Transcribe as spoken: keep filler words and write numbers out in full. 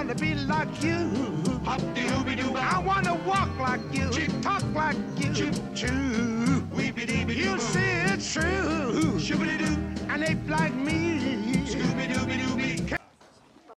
wanna be like you. Hop-de-ooby-doo. I wanna walk like you, Chip. talk like you, Chip. too. Weepy-deepy-doo. You say it's true, Shoo-ba-dee-doo. and ape like me.